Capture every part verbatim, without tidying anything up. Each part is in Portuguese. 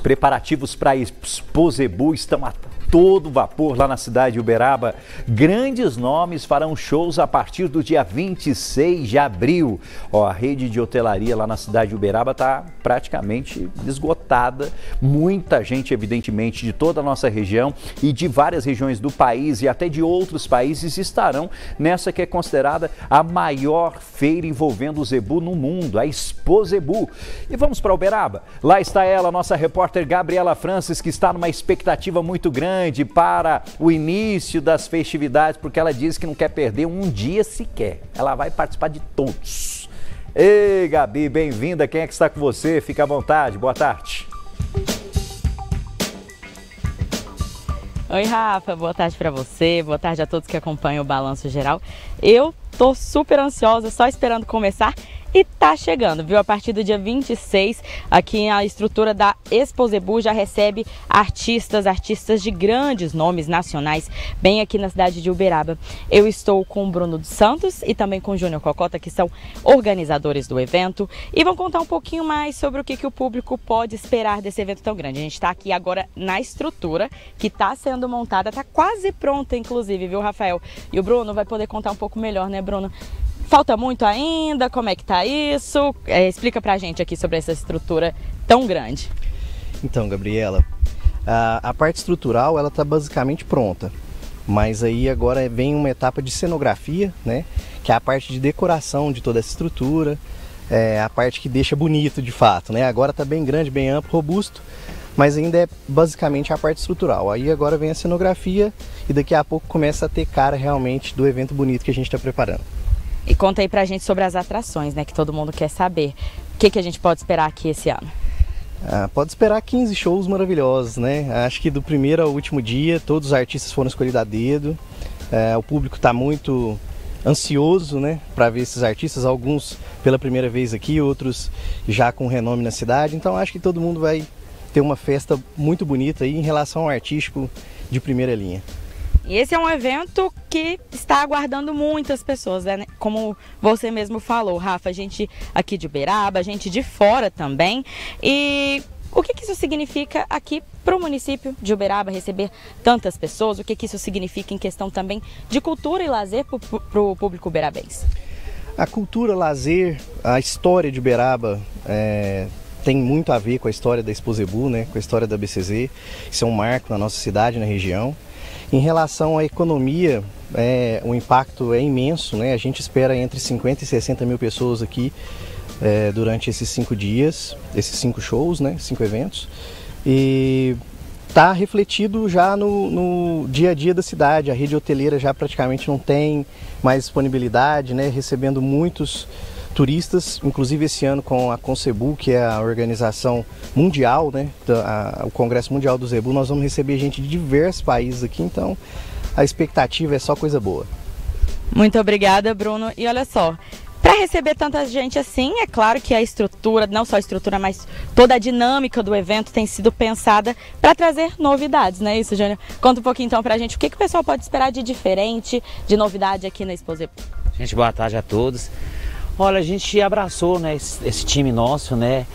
preparativos para a Expo Zebu estão a todo vapor lá na cidade de Uberaba. Grandes nomes farão shows a partir do dia vinte e seis de abril. Ó, a rede de hotelaria lá na cidade de Uberaba está praticamente esgotada. Muita gente, evidentemente, de toda a nossa região e de várias regiões do país e até de outros países estarão nessa que é considerada a maior feira envolvendo o Zebu no mundo, a Expo Zebu. E vamos para Uberaba. Lá está ela, nossa repórter Gabriela Francis, que está numa expectativa muito grande para o início das festividades, porque ela diz que não quer perder um dia sequer. Ela vai participar de todos. Ei, Gabi, bem-vinda. Quem é que está com você? Fica à vontade. Boa tarde. Oi, Rafa. Boa tarde para você. Boa tarde a todos que acompanham o Balanço Geral. Eu tô super ansiosa, só esperando começar. E tá chegando, viu? A partir do dia vinte e seis, aqui a estrutura da Expo Zebu já recebe artistas, artistas de grandes nomes nacionais, bem aqui na cidade de Uberaba. Eu estou com o Bruno dos Santos e também com o Júnior Cocota, que são organizadores do evento, e vão contar um pouquinho mais sobre o que, que o público pode esperar desse evento tão grande. A gente está aqui agora na estrutura que está sendo montada, está quase pronta, inclusive, viu, Rafael? E o Bruno vai poder contar um pouco melhor, né, Bruno? Falta muito ainda? Como é que tá isso? É, explica pra gente aqui sobre essa estrutura tão grande. Então, Gabriela, a, a parte estrutural ela tá basicamente pronta, mas aí agora vem uma etapa de cenografia, né? Que é a parte de decoração de toda essa estrutura, é a parte que deixa bonito de fato, né? Agora tá bem grande, bem amplo, robusto, mas ainda é basicamente a parte estrutural. Aí agora vem a cenografia e daqui a pouco começa a ter cara realmente do evento bonito que a gente está preparando. E conta aí pra gente sobre as atrações, né, que todo mundo quer saber. O que, que a gente pode esperar aqui esse ano? Ah, pode esperar quinze shows maravilhosos, né? Acho que do primeiro ao último dia, todos os artistas foram escolhidos a dedo. É, o público está muito ansioso, né, para ver esses artistas, alguns pela primeira vez aqui, outros já com renome na cidade. Então acho que todo mundo vai ter uma festa muito bonita aí em relação ao artístico de primeira linha. E esse é um evento que está aguardando muitas pessoas, né? Como você mesmo falou, Rafa, gente aqui de Uberaba, gente de fora também. E o que, que isso significa aqui para o município de Uberaba receber tantas pessoas? O que, que isso significa em questão também de cultura e lazer para o público uberabense? A cultura, lazer, a história de Uberaba é... tem muito a ver com a história da Expo Zebu, né? Com a história da B C Z. Isso é um marco na nossa cidade, na região. Em relação à economia, é, o impacto é imenso, né? A gente espera entre cinquenta e sessenta mil pessoas aqui é, durante esses cinco dias, esses cinco shows, né? Cinco eventos. E está refletido já no, no dia a dia da cidade. A rede hoteleira já praticamente não tem mais disponibilidade, né? Recebendo muitos turistas, inclusive esse ano com a Concebu, que é a organização mundial, né, da, a, o Congresso Mundial do Zebu, nós vamos receber gente de diversos países aqui, então a expectativa é só coisa boa. Muito obrigada, Bruno. E olha só, para receber tanta gente assim, é claro que a estrutura, não só a estrutura, mas toda a dinâmica do evento tem sido pensada para trazer novidades, não é isso, Júnior? Conta um pouquinho então pra gente o que, que o pessoal pode esperar de diferente, de novidade aqui na Expo Zebu. Gente, boa tarde a todos. Olha, a gente abraçou, né, esse, esse time nosso, né,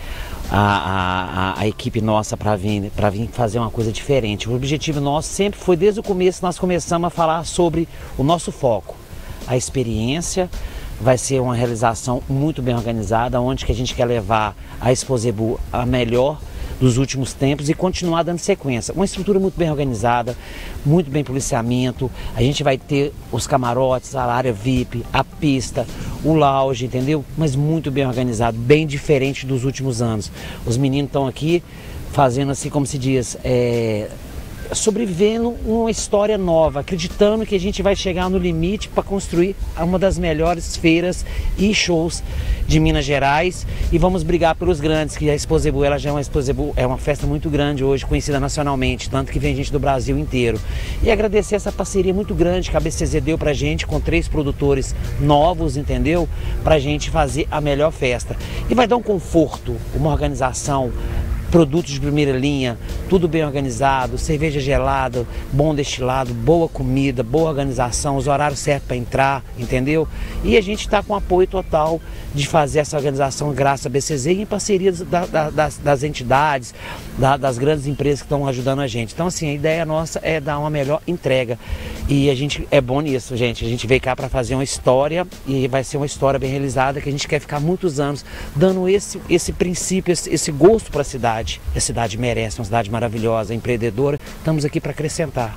a, a, a equipe nossa para vir, para vir fazer uma coisa diferente. O objetivo nosso sempre foi, desde o começo, nós começamos a falar sobre o nosso foco, a experiência. Vai ser uma realização muito bem organizada, onde que a gente quer levar a Expo Zebu a melhor dos últimos tempos e continuar dando sequência. Uma estrutura muito bem organizada, muito bem policiamento. A gente vai ter os camarotes, a área V I P, a pista, o lounge, entendeu? Mas muito bem organizado, bem diferente dos últimos anos. Os meninos estão aqui fazendo assim, como se diz, é, sobrevivendo uma história nova, acreditando que a gente vai chegar no limite para construir uma das melhores feiras e shows de Minas Gerais, e vamos brigar pelos grandes, que a Expo Zebu, ela já é uma Expo Zebu, é uma festa muito grande hoje, conhecida nacionalmente, tanto que vem gente do Brasil inteiro. E agradecer essa parceria muito grande que a B C Z deu pra gente, com três produtores novos, entendeu? Pra gente fazer a melhor festa. E vai dar um conforto, uma organização produtos de primeira linha, tudo bem organizado, cerveja gelada, bom destilado, boa comida, boa organização, os horários certos para entrar, entendeu? E a gente está com apoio total de fazer essa organização graças à B C Z e em parceria da, da, das, das entidades, da, das grandes empresas que estão ajudando a gente. Então, assim, a ideia nossa é dar uma melhor entrega e a gente é bom nisso, gente. A gente veio cá para fazer uma história e vai ser uma história bem realizada que a gente quer ficar muitos anos dando esse, esse princípio, esse, esse gosto para a cidade. A cidade merece, uma cidade maravilhosa, empreendedora. Estamos aqui para acrescentar.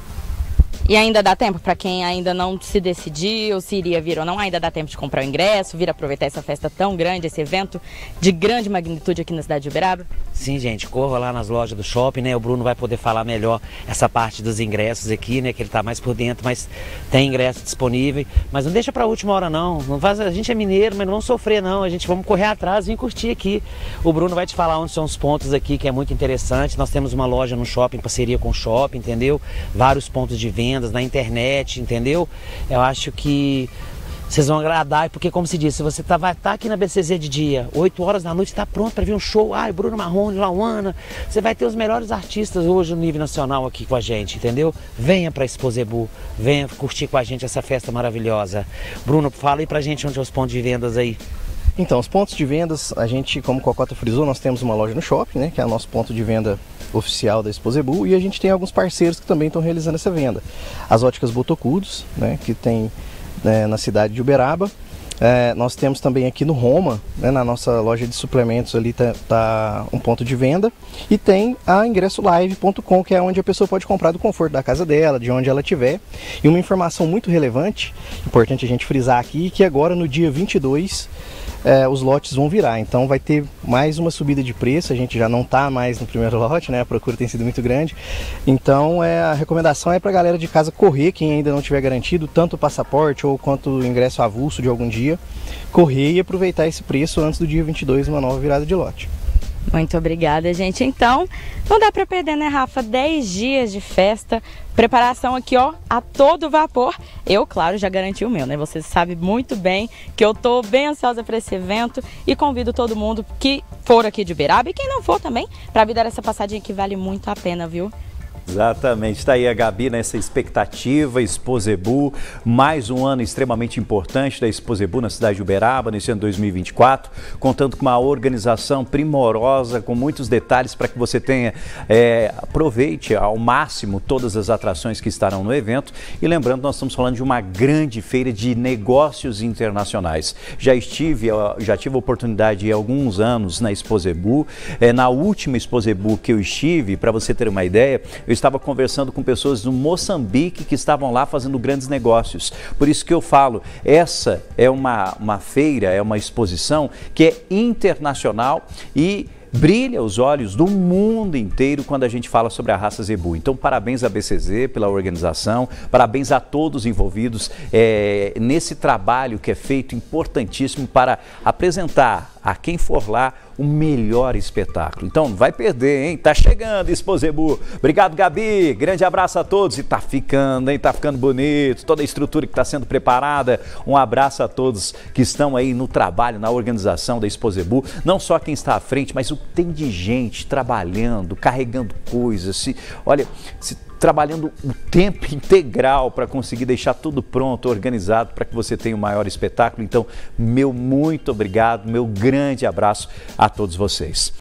E ainda dá tempo para quem ainda não se decidiu se iria vir ou não, ainda dá tempo de comprar o ingresso, vir aproveitar essa festa tão grande, esse evento de grande magnitude aqui na cidade de Uberaba? Sim, gente, corra lá nas lojas do shopping, né? O Bruno vai poder falar melhor essa parte dos ingressos aqui, né? Que ele tá mais por dentro, mas tem ingresso disponível. Mas não deixa para a última hora não, não faz, a gente é mineiro, mas não vamos sofrer não, a gente vamos correr atrás e vir curtir aqui. O Bruno vai te falar onde são os pontos aqui, que é muito interessante. Nós temos uma loja no shopping, em parceria com o shopping, entendeu? Vários pontos de venda na internet, entendeu? Eu acho que vocês vão agradar, porque como se diz, se você tá, vai estar tá aqui na B C Z de dia, oito horas da noite, está pronto para ver um show, ai, Bruno Marrone, Lauana, você vai ter os melhores artistas hoje no nível nacional aqui com a gente, entendeu? Venha para Exposebu, venha curtir com a gente essa festa maravilhosa. Bruno, fala aí pra gente onde são os pontos de vendas aí. Então, os pontos de vendas, a gente, como o Cocota frisou, nós temos uma loja no shopping, né, que é o nosso ponto de venda oficial da Exposebu, e a gente tem alguns parceiros que também estão realizando essa venda. As óticas Botocudos, né, que tem é, na cidade de Uberaba. É, nós temos também aqui no Roma, né, na nossa loja de suplementos ali tá, tá um ponto de venda, e tem a ingresso live ponto com, que é onde a pessoa pode comprar do conforto da casa dela, de onde ela estiver. E uma informação muito relevante, importante a gente frisar aqui, que agora no dia vinte e dois É, os lotes vão virar, então vai ter mais uma subida de preço, a gente já não está mais no primeiro lote, né? A procura tem sido muito grande, então é, a recomendação é para a galera de casa correr, quem ainda não tiver garantido, tanto o passaporte ou quanto o ingresso avulso de algum dia, correr e aproveitar esse preço antes do dia vinte e dois, uma nova virada de lote. Muito obrigada, gente. Então, não dá para perder, né, Rafa? dez dias de festa, preparação aqui, ó, a todo vapor. Eu, claro, já garanti o meu, né? Você sabe muito bem que eu tô bem ansiosa para esse evento e convido todo mundo que for aqui de Uberaba e quem não for também, para vir dar essa passadinha que vale muito a pena, viu? Exatamente, está aí a Gabi nessa expectativa, Exposebu, mais um ano extremamente importante da Exposebu na cidade de Uberaba, nesse ano dois mil e vinte e quatro, contando com uma organização primorosa, com muitos detalhes para que você tenha, é, aproveite ao máximo todas as atrações que estarão no evento. E lembrando, nós estamos falando de uma grande feira de negócios internacionais. Já estive, já tive a oportunidade de ir há alguns anos na Exposebu, é, na última Exposebu que eu estive, para você ter uma ideia, eu estava conversando com pessoas do Moçambique que estavam lá fazendo grandes negócios. Por isso que eu falo, essa é uma, uma feira, é uma exposição que é internacional e brilha os olhos do mundo inteiro quando a gente fala sobre a raça Zebu. Então, parabéns à B C Z pela organização, parabéns a todos envolvidos é, nesse trabalho que é feito importantíssimo para apresentar a quem for lá o melhor espetáculo. Então, não vai perder, hein? Tá chegando, Exposebu. Obrigado, Gabi. Grande abraço a todos. E tá ficando, hein? Tá ficando bonito. Toda a estrutura que está sendo preparada. Um abraço a todos que estão aí no trabalho, na organização da Exposebu. Não só quem está à frente, mas o que tem de gente trabalhando, carregando coisas. Se, olha, se trabalhando o tempo integral para conseguir deixar tudo pronto, organizado, para que você tenha o maior espetáculo. Então, meu muito obrigado, meu grande abraço a todos vocês.